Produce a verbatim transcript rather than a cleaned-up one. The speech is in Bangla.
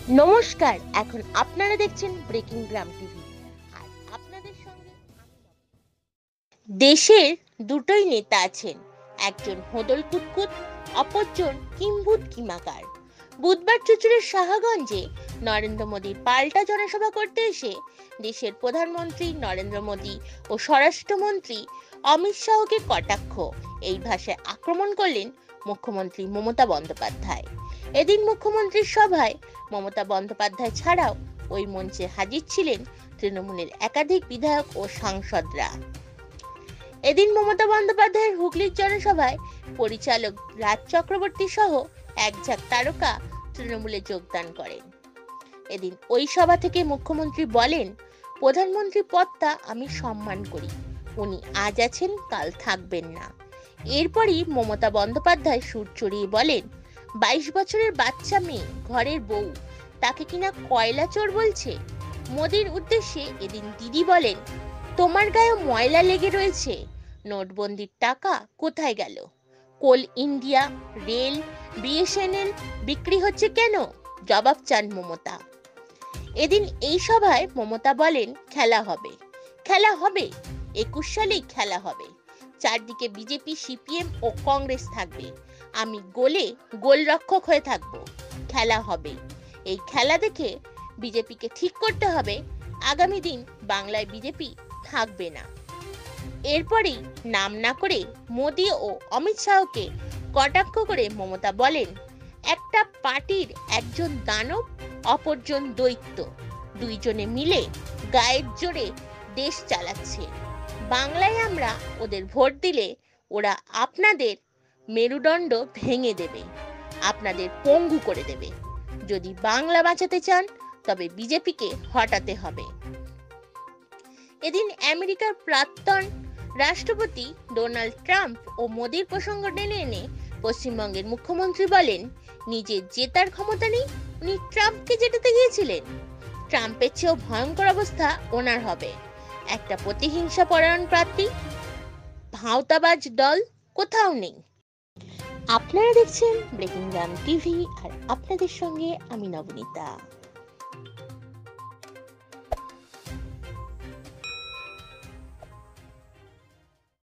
নমস্কার, এখন আপনারা দেখছেন ব্রেকিং গ্রাম টিভি। আর আপনাদের সঙ্গে দেশের দুটোই নেতা আছেন, একজন হোদল কুতকুত, অপরজন কিম্ভূত কিমাকার। বুধবার চুচুড়ের সাহাগঞ্জে নরেন্দ্র মোদীর পাল্টা জনসভা করতে এসে দেশের প্রধানমন্ত্রী নরেন্দ্র মোদী ও স্বরাষ্ট্রমন্ত্রী অমিত শাহকে কটাক্ষ এই ভাষায় আক্রমণ করলেন মুখ্যমন্ত্রী মমতা বন্দ্যোপাধ্যায়। এদিন মুখ্যমন্ত্রীর সভায় মমতা বন্দ্যোপাধ্যায় ছাড়াও ওই মঞ্চে হাজির ছিলেন তৃণমূলের একাধিক বিধায়ক ও সাংসদরা। এদিন মমতা বন্দ্যোপাধ্যায়ের হুগলির জনসভায় পরিচালক রাজ চক্রবর্তী সহ এক ঝাঁক তারকা তৃণমূলে যোগদান করেন। এদিন ওই সভা থেকে মুখ্যমন্ত্রী বলেন, প্রধানমন্ত্রী পদটা আমি সম্মান করি, উনি আজ আছেন কাল থাকবেন না। এরপরই মমতা বন্দ্যোপাধ্যায় সুর চড়িয়ে বলেন, বাইশ বছরের বাচ্চা মেয়ে ঘরের বউ, তাকে কিনা কয়লা চোর বলছে। মোদির উদ্দেশ্যে এদিন দিদি বলেন, তোমার গায়ে ময়লা লেগে রয়েছে, নোটবন্দির টাকা কোথায় গেল? কোল ইন্ডিয়া, রেল, বিএসএনএল বিক্রি হচ্ছে কেন? জবাব চান মমতা। এদিন এই সভায় মমতা বলেন, খেলা হবে, খেলা হবে, একুশ সালেই খেলা হবে। চারদিকে বিজেপি, সিপিএম ও কংগ্রেস থাকবে, আমি গোলে গোলরক্ষক হয়ে থাকব। খেলা হবে। এই খেলা দেখে বিজেপিকে ঠিক করতে হবে, আগামী দিন বাংলায় বিজেপি থাকবে না। এরপরেই নাম না করে মোদী ও অমিত শাহকে কটাক্ষ করে মমতা বলেন, একটা পার্টির একজন দানব, অপরজন দৈত্য, দুইজনে মিলে গায়ের জোরে দেশ চালাচ্ছে। বাংলায় আমরা ওদের ভোট দিলে ওরা আপনাদের মেরুদণ্ড ভেঙে দেবে, আপনাদের পঙ্গু করে দেবে। যদি বাংলা বাঁচাতে চান তবে বিজেপিকে হটাতে হবে। এদিন আমেরিকার প্রাক্তন রাষ্ট্রপতি ডোনাল্ড ট্রাম্প ও মোদির প্রসঙ্গ টেনে এনে পশ্চিমবঙ্গের মুখ্যমন্ত্রী বলেন, নিজের জেতার ক্ষমতা নেই, উনি ট্রাম্পকে জেতাতে গিয়েছিলেন। ট্রাম্পের চেয়েও ভয়ঙ্কর অবস্থা ওনার হবে। একটা প্রতিহিংসা পরায়ণ প্রার্থী, ভাঁওতাবাজ দল কোথাও নেই। আপনারা দেখছেন ব্রেকিং গ্রাম টিভি, আর আপনাদের সঙ্গে আমি নবনীতা।